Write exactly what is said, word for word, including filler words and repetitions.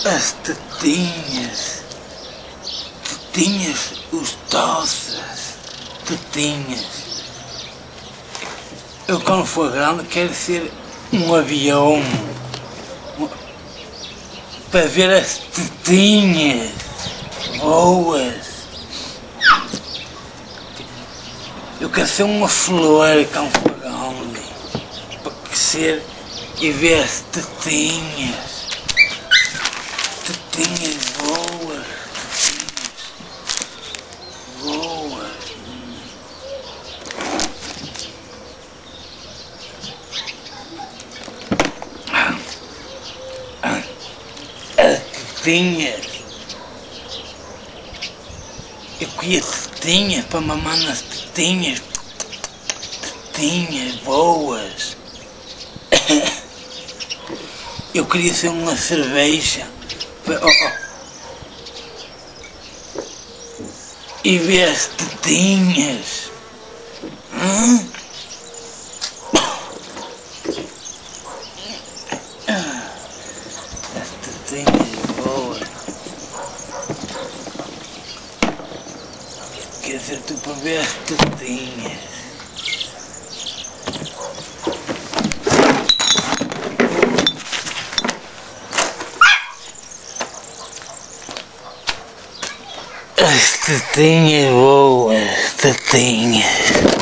as tetinhas, tetinhas gostosas, tetinhas. Eu quando for grande quero ser um avião para ver as tetinhas boas. Eu quero ser uma flor quando for grande para crescer e ver as tetinhas. Tetinhas boas, tetinhas boas. Ah, ah, as tetinhas. Eu queria tetinhas para mamar nas tetinhas. Tetinhas boas. Eu queria ser uma cerveja. Oh, oh. E ver as tetinhas. Hã? As tetinhas boas. Quer dizer, tu para ver as tetinhas. As tetinhas boas, tetinhas.